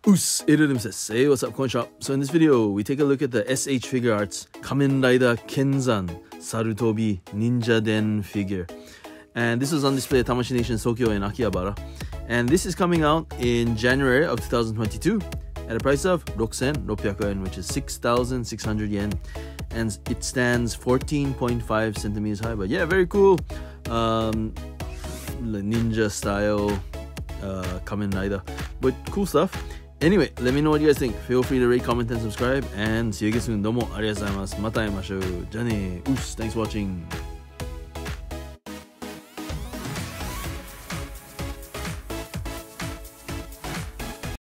Oos, Iririm says, hey, what's up, Coin Shop? So in this video, we take a look at the SH Figure Arts Kamen Rider Kenzan Sarutobi Ninja Den figure. And this was on display at Tamashi Nation Tokyo in Akihabara. And this is coming out in January of 2022 at a price of 6,600 yen, which is 6,600 yen. And it stands 14.5 centimeters high. But yeah, very cool. Ninja style Kamen Rider. But cool stuff. Anyway, let me know what you guys think. Feel free to rate, comment, and subscribe. And see you again soon. どうもありがとうございます。また会いましょう。じゃあね。Thanks for watching.